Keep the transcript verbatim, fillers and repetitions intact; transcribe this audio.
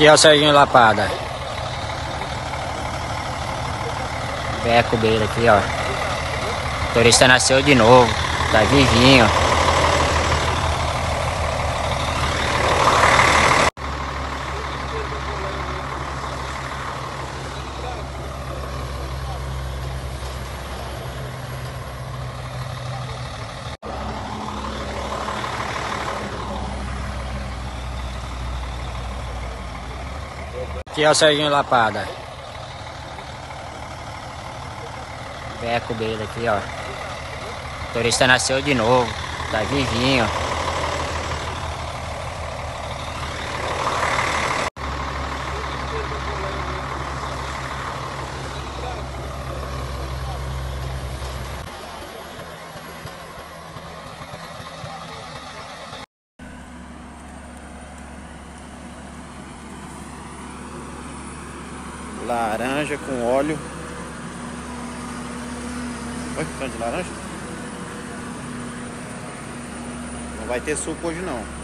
Aqui é o Serginho Lapada. Beco dele aqui, ó. O turista nasceu de novo. Tá vivinho. Aqui é o Serginho Lapada. Beco dele aqui, ó. O turista nasceu de novo. Tá vivinho. Laranja com óleo. Oi, tá de laranja? Não vai ter suco hoje não.